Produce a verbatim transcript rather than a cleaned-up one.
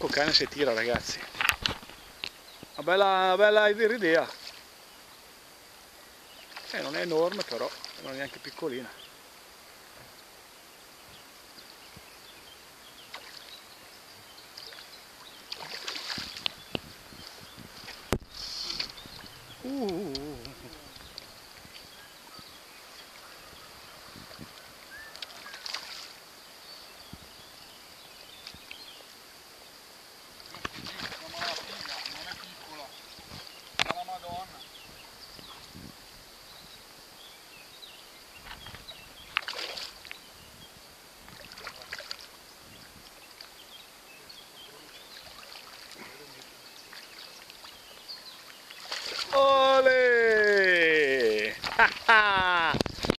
ecco cane se tira, ragazzi. Una bella, una bella idea. Eh, non è enorme però, non è neanche piccolina.